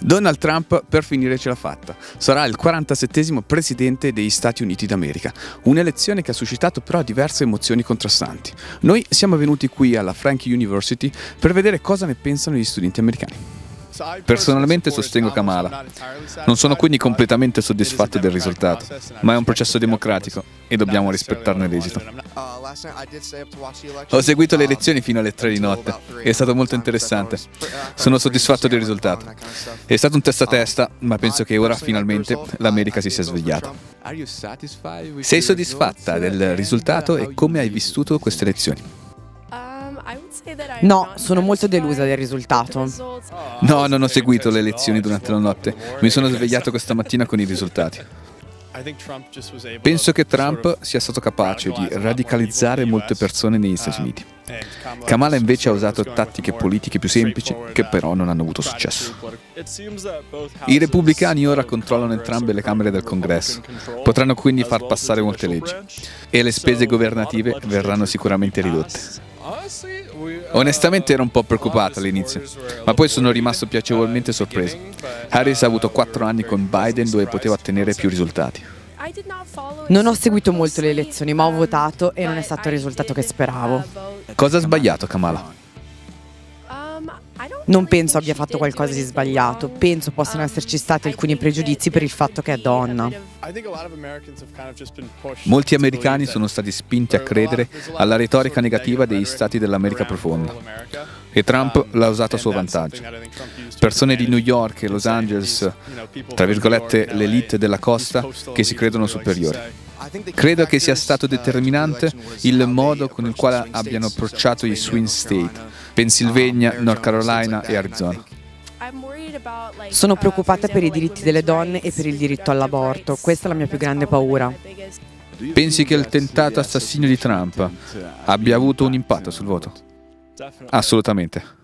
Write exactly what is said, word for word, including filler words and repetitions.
Donald Trump per finire ce l'ha fatta. Sarà il quarantasettesimo presidente degli Stati Uniti d'America. Un'elezione che ha suscitato però diverse emozioni contrastanti. Noi siamo venuti qui alla Frank University per vedere cosa ne pensano gli studenti americani. Personalmente sostengo Kamala. Non sono quindi completamente soddisfatto del risultato, ma è un processo democratico e dobbiamo rispettarne l'esito. Ho seguito le elezioni fino alle tre di notte. È stato molto interessante. Sono soddisfatto del risultato. È stato un testa a testa, ma penso che ora finalmente l'America si sia svegliata. Sei soddisfatta del risultato e come hai vissuto queste elezioni? No, sono molto delusa del risultato. No, non ho seguito le elezioni durante la notte. Mi sono svegliato questa mattina con i risultati. Penso che Trump sia stato capace di radicalizzare molte persone negli Stati Uniti. Kamala invece ha usato tattiche politiche più semplici che però non hanno avuto successo. I repubblicani ora controllano entrambe le camere del Congresso. Potranno quindi far passare molte leggi e le spese governative verranno sicuramente ridotte. Onestamente ero un po' preoccupato all'inizio, ma poi sono rimasto piacevolmente sorpreso. Harris ha avuto quattro anni con Biden dove poteva ottenere più risultati. Non ho seguito molto le elezioni, ma ho votato e non è stato il risultato che speravo. Cosa ha sbagliato Kamala? Non penso abbia fatto qualcosa di sbagliato, penso possano esserci stati alcuni pregiudizi per il fatto che è donna. Molti americani sono stati spinti a credere alla retorica negativa degli stati dell'America profonda e Trump l'ha usato a suo vantaggio. Persone di New York e Los Angeles, tra virgolette l'elite della costa, che si credono superiori. Credo che sia stato determinante il modo con il quale abbiano approcciato gli swing state, Pennsylvania, North Carolina e Arizona. Sono preoccupata per i diritti delle donne e per il diritto all'aborto. Questa è la mia più grande paura. Pensi che il tentato assassinio di Trump abbia avuto un impatto sul voto? Assolutamente.